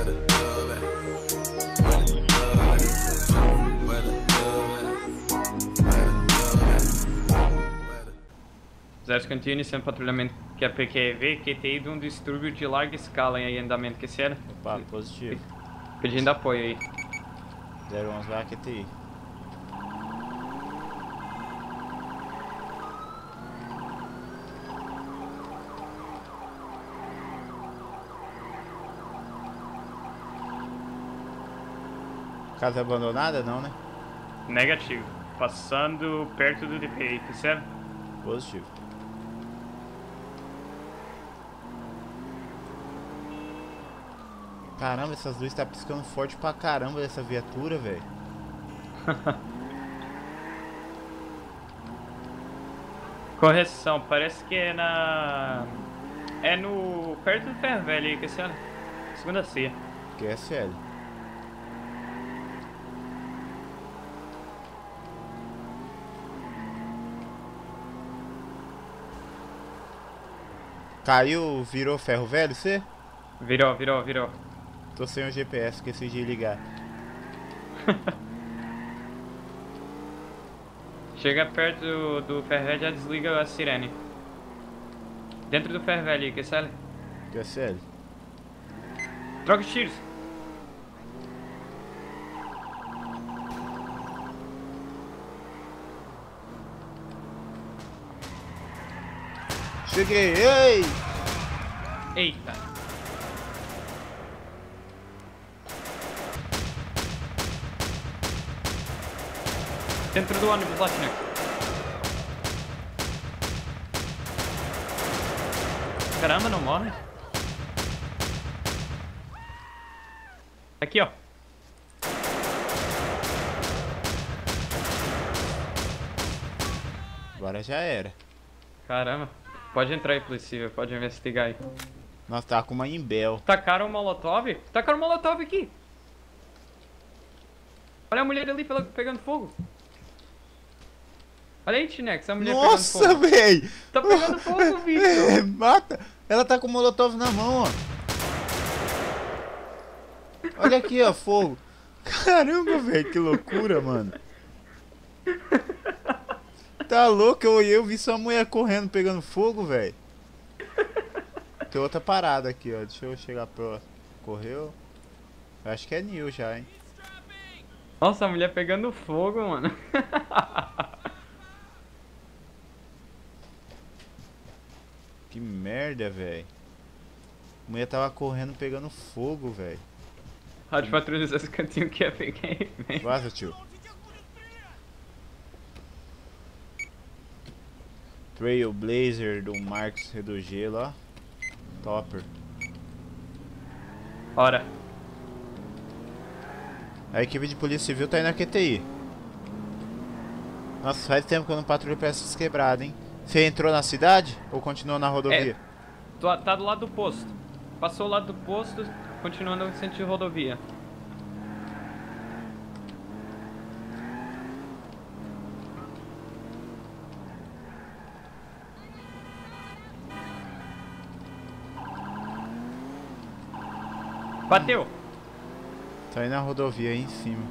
Exército continua sem patrulhamento que a PQV, QTI de um distúrbio de larga escala em andamento, que será? Opa, positivo. Pedindo apoio aí. 011 vai QTI. Casa abandonada não, né? Negativo. Passando perto do DPI, que será? Positivo. Caramba, essas luzes tá piscando forte pra caramba dessa viatura, velho. Correção, parece que é na... É no... perto do Ferro Velho aí, que será? Segunda C. QSL. Caiu, virou ferro velho, você? Virou. Tô sem o GPS, esqueci de ligar. Chega perto do Ferro Velho, já desliga a sirene. Dentro do Ferro Velho aí, que será? QSL. Troca os tiros. Cheguei, ei! Eita. Dentro do ônibus lá, Chinex. Caramba, não morre. Aqui, ó. Agora já era. Caramba. Pode entrar aí, polícia, pode investigar aí. Nossa, tá com uma Imbel. Tacaram o molotov? Tacaram o molotov aqui. Olha a mulher ali pegando fogo. Olha aí, Chinex, a mulher pegando fogo. Nossa, véi! Tá pegando fogo, bicho. É, mata! Ela tá com o molotov na mão, ó. Olha aqui, ó, fogo. Caramba, velho, que loucura, mano. Tá louco? Eu vi sua mulher correndo, pegando fogo, velho. Tem outra parada aqui, ó. Deixa eu chegar próximo. Correu. Eu acho que é New já, hein. Nossa, a mulher pegando fogo, mano. Que merda, velho. A mulher tava correndo, pegando fogo, velho. Rádio Patrulha esse cantinho que é pequeno, vem. Vaza, tio. Trailblazer do Marcos Redogelo, ó. Topper. Ora. A equipe de polícia civil tá aí na QTI. Nossa, faz tempo que eu não patrulho pra essas quebradas, hein. Você entrou na cidade ou continuou na rodovia? Tá do lado do posto. Passou o lado do posto, continuando no sentido rodovia. Bateu! Tá aí na rodovia aí em cima.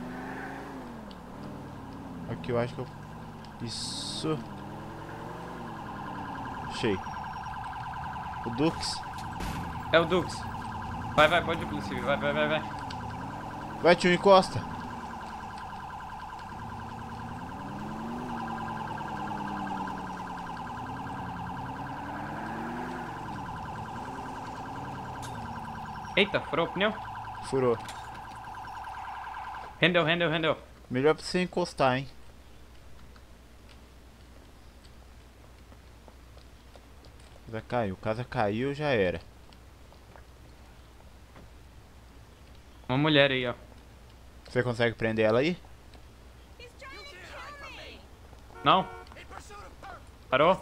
Aqui eu acho que eu... Isso. Achei. O Dux. É o Dux. Vai, pode ir, polícia. Vai. Vai, tio, encosta. Eita, furou o pneu? Furou. Rendeu. Melhor pra você encostar, hein. Casa caiu, já era. Uma mulher aí, ó. Você consegue prender ela aí? Não? Parou?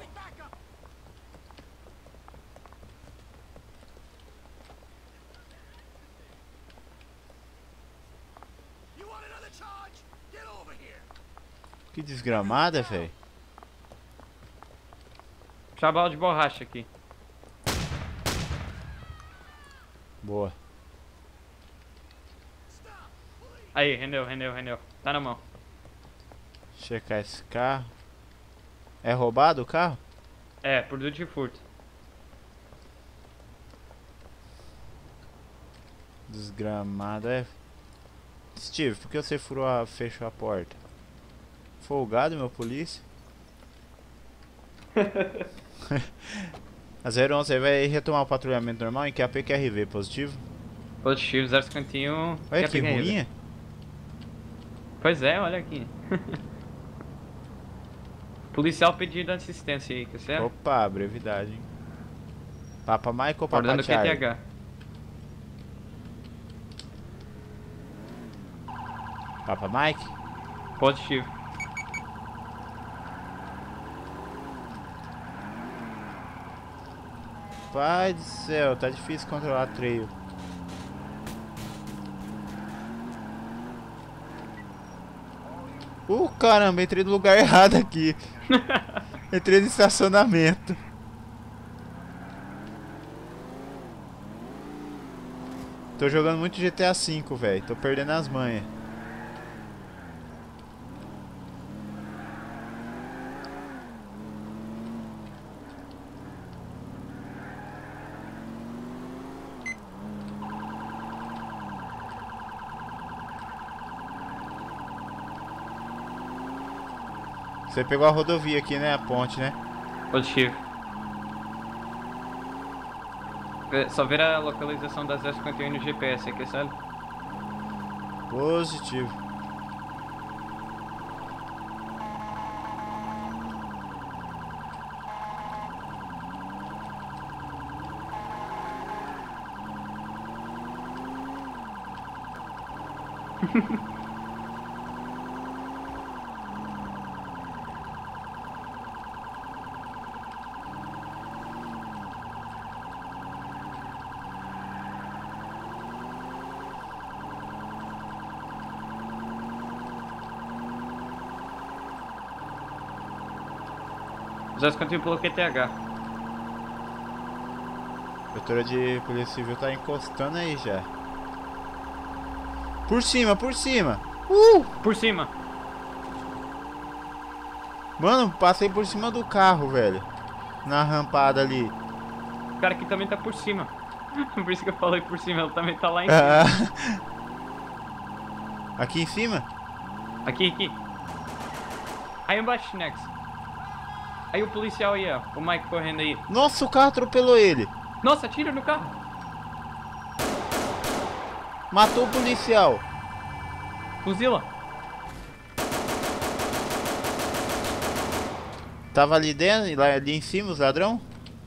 Que desgramada, velho. Chabal de borracha aqui. Boa. Aí, rendeu. Tá na mão. Checar esse carro. É roubado o carro? É, produto de furto. Desgramado, é. Steve, por que você fechou a porta? Folgado, meu polícia. A 011 vai retomar o patrulhamento normal em QAP QRV, positivo? Positivo, 051. Olha que ruim. Pois é, olha aqui. Policial pedindo assistência aí, que certo? Opa, brevidade, hein? Papa Michael ou Papa Ordando Charlie? QTH. Papa Mike? Positivo. Pai do céu, tá difícil controlar trail. Caramba, entrei no lugar errado aqui. Entrei no estacionamento. Tô jogando muito GTA V, velho. Tô perdendo as manhas. Você pegou a rodovia aqui, né? A ponte, né? Positivo. Só ver a localização das 051 no GPS aqui, sabe? Positivo. Já 051 pelo QTH. A viatura de polícia civil tá encostando aí já. Por cima, por cima. Por cima. Mano, passei por cima do carro, velho. Na rampada ali. O cara aqui também tá por cima. Por isso que eu falei por cima, ele também tá lá em cima. Aqui em cima? Aqui. Aí embaixo, Nex. Aí o policial aí, ó. O Mike correndo aí. Nossa, o carro atropelou ele. Nossa, tira no carro. Matou o policial. Fuzila. Tava ali dentro, lá ali em cima, os ladrão?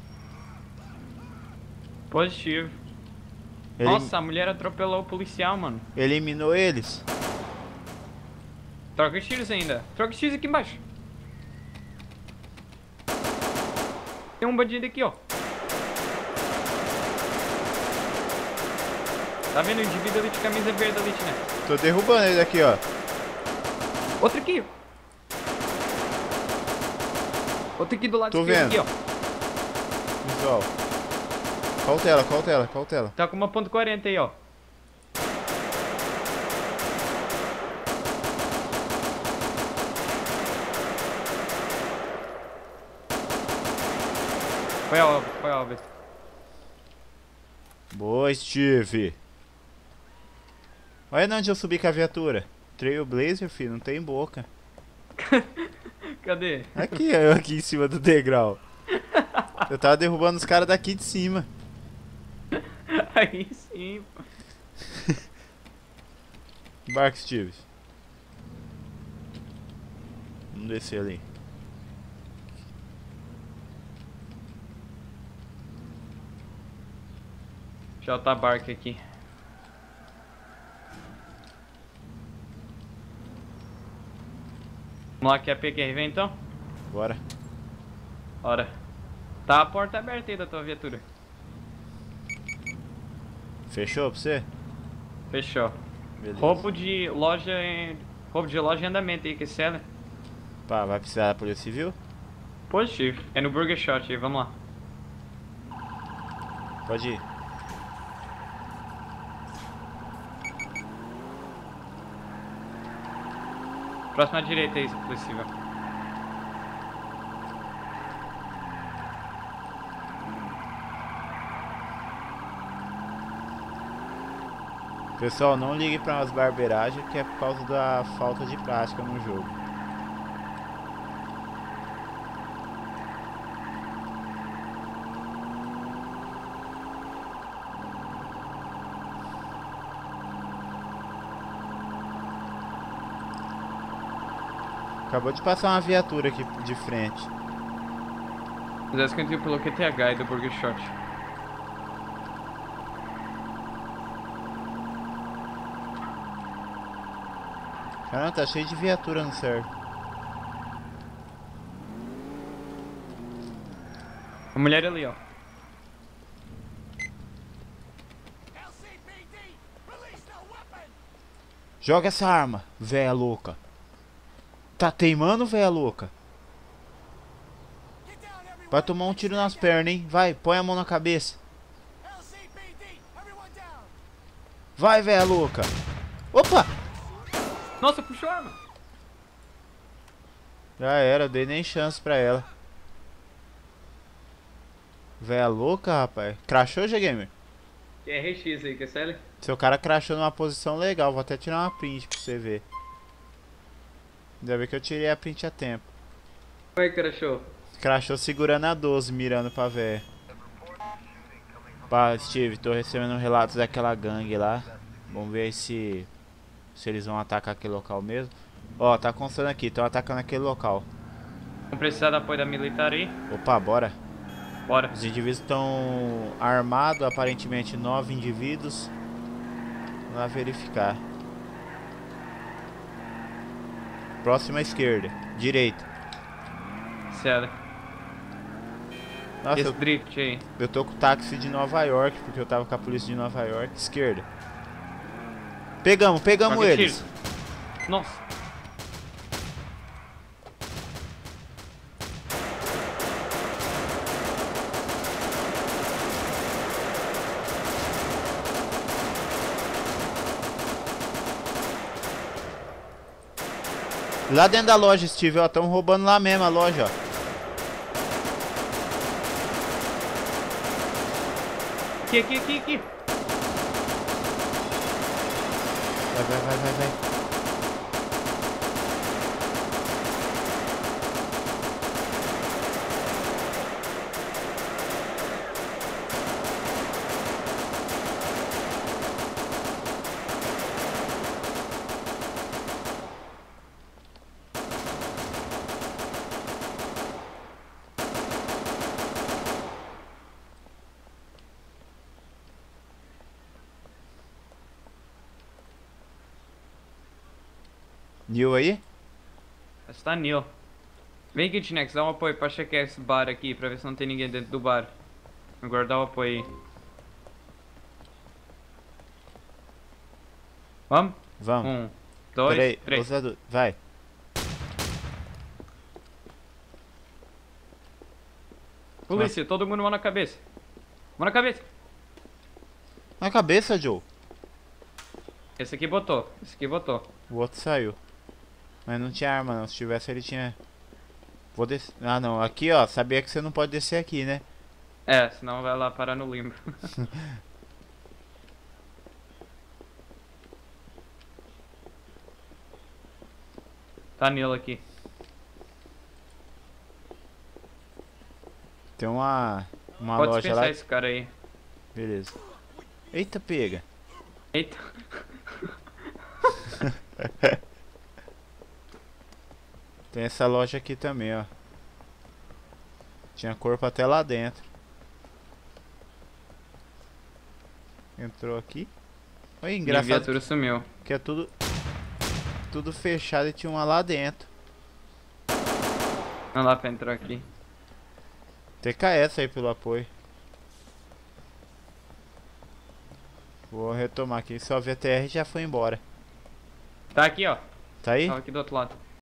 Positivo. Nossa, a mulher atropelou o policial, mano. Eliminou eles? Troca os tiros ainda. Troca os tiros aqui embaixo. Tem um bandido aqui, ó. Tá vendo o indivíduo ali de camisa verde ali, né? Tô derrubando ele aqui, ó. Outro aqui. Outro aqui do lado esquerdo aqui, ó. Visual. Cautela. Tá com uma ponto .40 aí, ó. Foi óbvio. Boa, Steve. Olha onde eu subi com a viatura. Trailblazer, filho, não tem boca. Cadê? Aqui, eu aqui em cima do degrau. Eu tava derrubando os caras daqui de cima. Aí sim. Embarque, Steve. Vamos descer ali. Já tá barco aqui. Vamos lá que é PQRV então? Bora. Bora. Tá a porta aberta aí da tua viatura. Fechou pra você? Fechou. Beleza. Roubo de loja em andamento aí, que cela. Pá, vai precisar da Polícia Civil? Positivo. É no Burger Shot aí, vamos lá. Pode ir. Próxima à direita aí, se possível. Pessoal, não ligue para umas barbeiragens que é por causa da falta de prática no jogo. Acabou de passar uma viatura aqui de frente. Mas que eu pelo QTH e do Burger Shot. Caramba, tá cheio de viatura no server. A mulher ali, ó. Joga essa arma, véia louca. Tá teimando, véia louca? Vai tomar um tiro nas pernas, hein? Vai, põe a mão na cabeça. Vai, véia louca. Opa! Nossa, puxou a arma. Já era, eu dei nem chance pra ela. Véia louca, rapaz. Crashou, G-Gamer? Que RX aí, que é sério? Seu cara crashou numa posição legal. Vou até tirar uma print pra você ver. Ainda bem que eu tirei a print a tempo. Como é que crashou? Crashou segurando a 12, mirando pra véia. Pá, Steve, tô recebendo relatos daquela gangue lá. Vamos ver se eles vão atacar aquele local mesmo. Ó, tá constando aqui, estão atacando aquele local. Vamos precisar do apoio da militar aí? Opa, bora. Bora. Os indivíduos estão armados, aparentemente 9 indivíduos. Vamos lá verificar. Próxima esquerda, direita. Sério. Nossa, Esse drift aí. eu tô com o táxi de Nova York, porque eu tava com a polícia de Nova York. Esquerda. Pegamos Troca eles. tiro. Nossa. Lá dentro da loja, Steve, ó, estão roubando lá mesmo a loja, ó. Aqui. Vai. Neil aí? Essa tá Neil. Vem aqui, Tinex, dá um apoio pra checar esse bar aqui, pra ver se não tem ninguém dentro do bar. Agora dá o apoio aí. Vamos? Vamos. 1, 2, Peraí, 3. vai. Polícia, todo mundo mão na cabeça. Mão na cabeça. Na cabeça, Joe. Esse aqui botou. O outro saiu. Mas não tinha arma não, se tivesse ele tinha... Vou descer... Ah não, aqui ó, sabia que você não pode descer aqui, né? É, senão vai lá parar no limbo. Tá Neil aqui. Tem uma Pode loja dispensar lá... esse cara aí. Beleza. Eita, pega. Eita. Tem essa loja aqui também, ó. Tinha corpo até lá dentro. Entrou aqui. Oi, Minha engraçado viatura sumiu. que é tudo fechado e tinha uma lá dentro. Não dá pra entrar aqui. TKS aí pelo apoio. Vou retomar aqui. Só a VTR já foi embora. Tá aqui, ó. Tá aí? Tava aqui do outro lado.